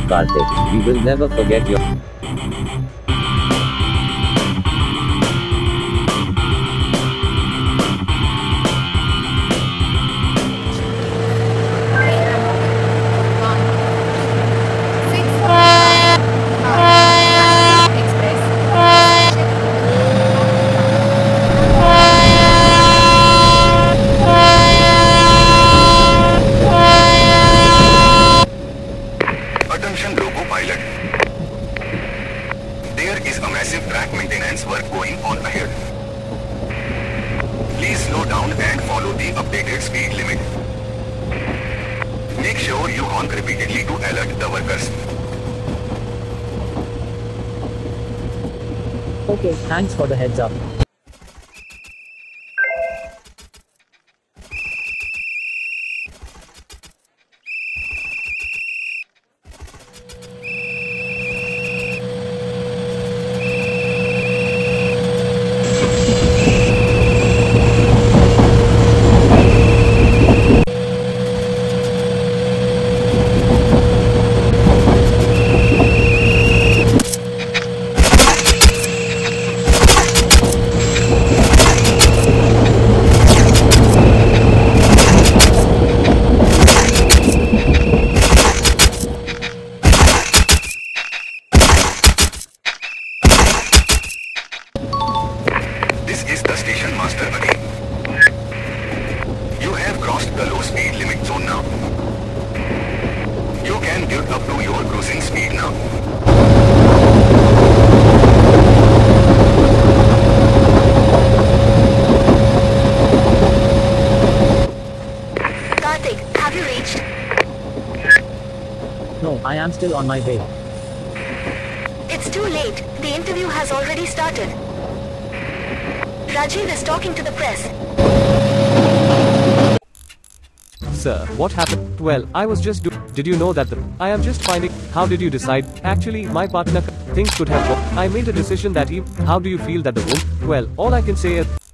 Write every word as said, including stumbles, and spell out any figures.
Karthik. We will never forget your. Attention Loco pilot. There is a massive track maintenance work going on ahead. Please slow down and follow the updated speed limit. Make sure you honk repeatedly to alert the workers. Okay, thanks for the heads up. This is the station master again. You have crossed the low speed limit zone now. You can get up to your cruising speed now. Karthik, have you reached? No, I am still on my way. It's too late. The interview has already started. Rajiv is talking to the press. Sir, what happened? Well, I was just do- Did you know that the- I am just finding- How did you decide? Actually, my partner- Things could have- I made a decision that eve- How do you feel that the woman- Well, all I can say is-